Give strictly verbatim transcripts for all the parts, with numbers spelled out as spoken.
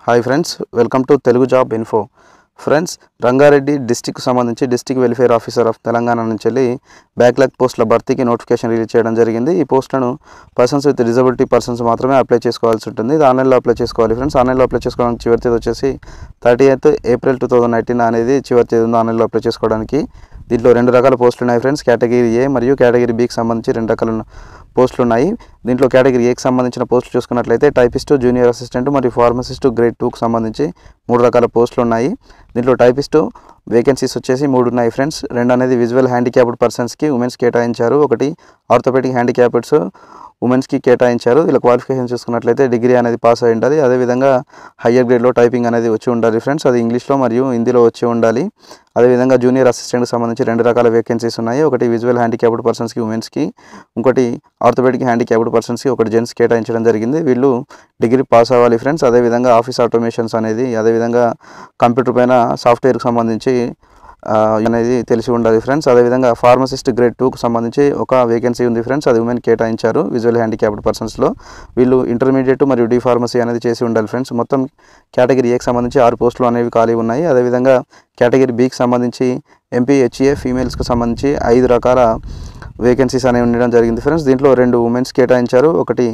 Hi friends, welcome to Telugu job info. Friends, Rangareddy district సంబంధించి district welfare officer of Telangana నుంచి వెళ్ళి backlog పోస్టుల భర్తీకి నోటిఫికేషన్ రిలీజ్ చేయడం జరిగింది. ఈ పోస్టులను పర్సన్స్ విత్ డిజబిలిటీ పర్సన్స్ మాత్రమే అప్లై చేసుకోవాల్సి ఉంటుంది. ఇది ఆన్లైన్లో అప్లై చేసుకోవాలి ఫ్రెండ్స్. ఆన్లైన్లో అప్లై చేసుకోవడానికి చివరి తేదీ వచ్చేసి thirty eighth April two thousand nineteen అనేది చివరి తేదీ ఉంది ఆన్లైన్లో అప్లై చేసుకోవడానికి. దీంట్లో రెండు రకాల పోస్టులు ఉన్నాయి ఫ్రెండ్స్. కేటగిరీ ఏ మరియు కేటగిరీ బికి సంబంధించి రెండు రకాల పోస్టులు ఉన్నాయి. దీంట్లో కేటగిరీ ఏకి సంబంధించిన పోస్టులు చూసుకున్నట్లయితే టైపిస్టు, జూనియర్ అసిస్టెంట్ మరియు ఫార్మసిస్టు గ్రేడ్ టూకి సంబంధించి మూడు రకాల పోస్టులు ఉన్నాయి. దీంట్లో టైపిస్టు వేకెన్సీస్ వచ్చేసి మూడు ఉన్నాయి ఫ్రెండ్స్. రెండు అనేది విజువల్ హ్యాండిక్యాప్డ్ పర్సన్స్కి ఉమెన్స్ కేటాయించారు. ఒకటి ఆర్థోపెడిక్ హ్యాండిక్యాప్డ్స్ ఉమెన్స్కి కేటాయించారు. ఇలా క్వాలిఫికేషన్ చూసుకున్నట్లయితే డిగ్రీ అనేది పాస్ అయి ఉండాలి. అదేవిధంగా హయ్యర్ గ్రేడ్లో టైపింగ్ అనేది వచ్చి ఉండాలి ఫ్రెండ్స్. అది ఇంగ్లీష్లో మరియు హిందీలో వచ్చి ఉండాలి. అదేవిధంగా జూనియర్ అసిస్టెంట్కి సంబంధించి రెండు రకాల వేకెన్సీస్ ఉన్నాయి. ఒకటి విజువల్ హ్యాండిక్యాప్డ్ పర్సన్స్కి ఉమెన్స్కి, ఇంకోటి ఆర్థోపెడిక్ హ్యాండిక్యాప్డ్ పర్సన్స్కి ఒకటి జెంట్స్ కేటాయించడం జరిగింది. వీళ్ళు డిగ్రీ పాస్ అవ్వాలి ఫ్రెండ్స్. అదేవిధంగా ఆఫీస్ ఆటోమేషన్స్ అనేది, అదేవిధంగా కంప్యూటర్ పైన సాఫ్ట్వేర్కి సంబంధించి అనేది తెలిసి ఉండాలి ఫ్రెండ్స్. అదేవిధంగా ఫార్మసిస్ట్ గ్రేడ్ టూకి సంబంధించి ఒక వేకెన్సీ ఉంది ఫ్రెండ్స్. అది ఉమెన్ కేటాయించారు విజువల్ హ్యాండిక్యాప్డ్ పర్సన్స్లో. వీళ్ళు ఇంటర్మీడియట్ మరియు డి ఫార్మసీ అనేది చేసి ఉండాలి ఫ్రెండ్స్. మొత్తం కేటగిరీ ఏకి సంబంధించి ఆరు పోస్టులు అనేవి ఖాళీ ఉన్నాయి. అదేవిధంగా కేటగిరీ బికి సంబంధించి ఎంపీ హెచ్ఏ ఫీమేల్స్కి సంబంధించి ఐదు రకాల వేకెన్సీస్ అనేవి ఉండడం జరిగింది ఫ్రెండ్స్. దీంట్లో రెండు ఉమెన్స్ కేటాయించారు, ఒకటి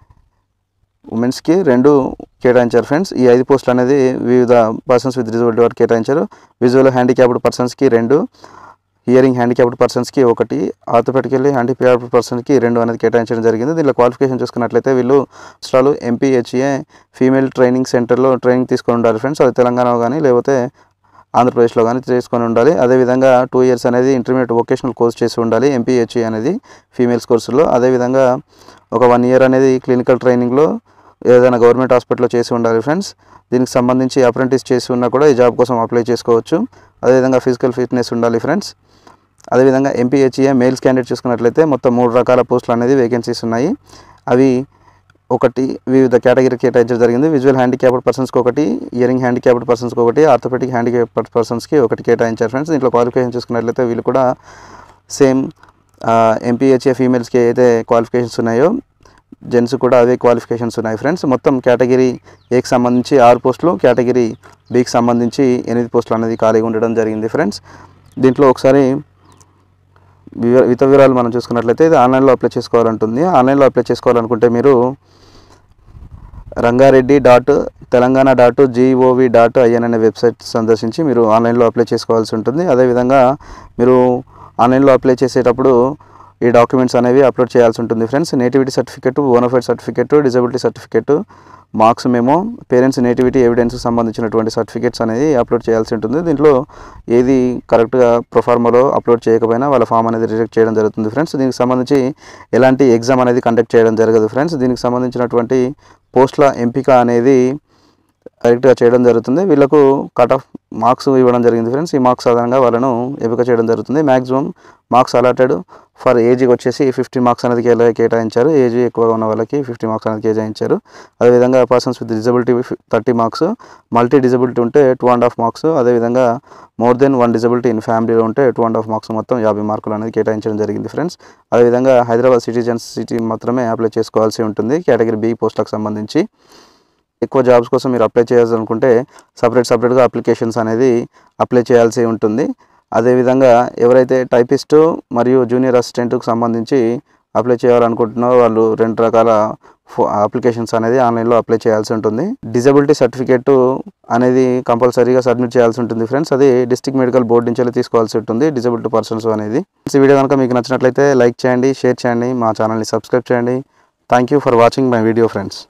ఉమెన్స్కి రెండు కేటాయించారు ఫ్రెండ్స్. ఈ ఐదు పోస్టులు అనేది వివిధ పర్సన్స్ విత్ డిజబిలిటీ వారు కేటాయించారు. విజువల్ హ్యాండిక్యాప్డ్ పర్సన్స్కి రెండు, హియరింగ్ హ్యాండిక్యాప్డ్ పర్సన్స్కి ఒకటి, ఆర్థోపెడికల్లీ హ్యాండిక్యాప్డ్ పర్సన్స్కి రెండు అనేది కేటాయించడం జరిగింది. దీనిలో క్వాలిఫికేషన్ చూసుకున్నట్లయితే వీళ్ళు అసలు ఎంపీహెచ్ఏ ఫీమేల్ ట్రైనింగ్ సెంటర్లో ట్రైనింగ్ తీసుకొని ఉండాలి ఫ్రెండ్స్. అది తెలంగాణలో కానీ లేకపోతే ఆంధ్రప్రదేశ్లో కానీ చేసుకొని ఉండాలి. అదేవిధంగా టూ ఇయర్స్ అనేది ఇంటర్మీడియట్ వొకేషనల్ కోర్స్ చేసి ఉండాలి ఎంపీహెచ్ఏ అనేది ఫీమేల్స్ కోర్సులో. అదేవిధంగా ఒక వన్ ఇయర్ అనేది క్లినికల్ ట్రైనింగ్లో ఏదైనా గవర్నమెంట్ హాస్పిటల్లో చేసి ఉండాలి ఫ్రెండ్స్. దీనికి సంబంధించి అప్రెంటిస్ చేసి ఉన్నా కూడా ఈ జాబ్ కోసం అప్లై చేసుకోవచ్చు. అదేవిధంగా ఫిజికల్ ఫిట్నెస్ ఉండాలి ఫ్రెండ్స్. అదేవిధంగా ఎంపీహెచ్ఏ మేల్స్ క్యాండిడేట్ చూసుకున్నట్లయితే మొత్తం మూడు రకాల పోస్టులు అనేది వేకెన్సీస్ ఉన్నాయి. అవి ఒకటి వివిధ కేటగిరీ కేటాయించడం జరిగింది. విజువల్ హ్యాండిక్యాప్డ్ పర్సన్స్కి ఒకటి, ఇయరింగ్ హ్యాండిక్యాప్డ్ పర్సన్స్కి ఒకటి, ఆర్థోపెడిక్ హ్యాండిక్యాప్డ్ పర్సన్స్కి ఒకటి కేటాయించారు ఫ్రెండ్స్. దీంట్లో క్వాలిఫికేషన్ చూసుకున్నట్లయితే వీళ్ళు కూడా సేమ్ ఎంపీహెచ్ఏ ఫీమేల్స్కి అయితే క్వాలిఫికేషన్స్ ఉన్నాయో జెంట్స్ కూడా అవే క్వాలిఫికేషన్స్ ఉన్నాయి ఫ్రెండ్స్. మొత్తం కేటగిరీ ఏకి సంబంధించి ఆరు పోస్టులు, కేటగిరీ బికి సంబంధించి ఎనిమిది పోస్టులు అనేది ఖాళీగా ఉండడం జరిగింది ఫ్రెండ్స్. దీంట్లో ఒకసారి విత వివరాలు మనం చూసుకున్నట్లయితే ఇది ఆన్లైన్లో అప్లై చేసుకోవాలంటుంది. ఆన్లైన్లో అప్లై చేసుకోవాలనుకుంటే మీరు Rangareddy dot Telangana dot GOV dot IN అనే వెబ్సైట్ సందర్శించి మీరు ఆన్లైన్లో అప్లై చేసుకోవాల్సి ఉంటుంది. అదేవిధంగా మీరు ఆన్లైన్లో అప్లై చేసేటప్పుడు ఈ డాక్యుమెంట్స్ అనేవి అప్లోడ్ చేయాల్సి ఉంటుంది friends. Nativity certificate, bonafide certificate, disability certificate, marks memo, parents nativity ఎవిడెన్స్కి సంబంధించినటువంటి సర్టిఫికేట్స్ అనేది అప్లోడ్ చేయాల్సి ఉంటుంది. దీంట్లో ఏది కరెక్ట్గా ప్రొఫార్మాలో అప్లోడ్ చేయకపోయినా వాళ్ళ ఫామ్ అనేది రిజెక్ట్ చేయడం జరుగుతుంది ఫ్రెండ్స్. దీనికి సంబంధించి ఎలాంటి ఎగ్జామ్ అనేది కండక్ట్ చేయడం జరగదు ఫ్రెండ్స్. దీనికి సంబంధించినటువంటి పోస్టుల ఎంపిక అనేది కరెక్ట్గా చేయడం జరుగుతుంది. వీళ్ళకు కట్ ఆఫ్ మార్క్స్ ఇవ్వడం జరిగింది ఫ్రెండ్స్. ఈ మార్క్స్ ఆధారంగా వాళ్ళను ఎంపిక చేయడం జరుగుతుంది. మ్యాక్సిమం మార్క్స్ అలాటెడ్ ఫర్ ఏజ్కి వచ్చేసి ఫిఫ్టీ మార్క్స్ అనేది కేటాయించారు. ఏజ్ ఎక్కువగా ఉన్న వాళ్ళకి ఫిఫ్టీ మార్క్స్ అనేది కేటాయించారు. అదేవిధంగా persons with disability thirty marks, multi disability ఉంటే టూ అండ్ హాఫ్ మార్క్స్, అదేవిధంగా more than one disability in ఫ్యామిలీలో ఉంటే టూ అండ్ హాఫ్ మార్క్స్, మొత్తం యాభై మార్కులు అనేది కేటాయించడం జరిగింది ఫ్రెండ్స్. అదేవిధంగా హైదరాబాద్ సిటిజన్స్ సిటీ మాత్రమే అప్లై చేసుకోవాల్సి ఉంటుంది కేటగిరీ బి పోస్టులకు సంబంధించి. ఎక్కువ జాబ్స్ కోసం మీరు అప్లై చేయాలనుకుంటే సపరేట్ సపరేట్గా అప్లికేషన్స్ అనేది అప్లై చేయాల్సి ఉంటుంది. అదేవిధంగా ఎవరైతే టైపిస్టు మరియు జూనియర్ అసిస్టెంట్కి సంబంధించి అప్లై చేయాలనుకుంటున్నారో వాళ్ళు రెండు రకాల అప్లికేషన్స్ అనేది ఆన్లైన్లో అప్లై చేయాల్సి ఉంటుంది. డిజబిలిటీ సర్టిఫికేట్ అనేది కంపల్సరీగా సబ్మిట్ చేయాల్సి ఉంటుంది ఫ్రెండ్స్. అది డిస్ట్రిక్ట్ మెడికల్ బోర్డు నుంచి తీసుకోవాల్సి ఉంటుంది డిజబిలిటీ పర్సన్స్ అనేది. ఈ వీడియో కనుక మీకు నచ్చినట్లయితే లైక్ చేయండి, షేర్ చేయండి, మా ఛానల్ని సబ్స్క్రైబ్ చేయండి. Thank you for watching my video friends.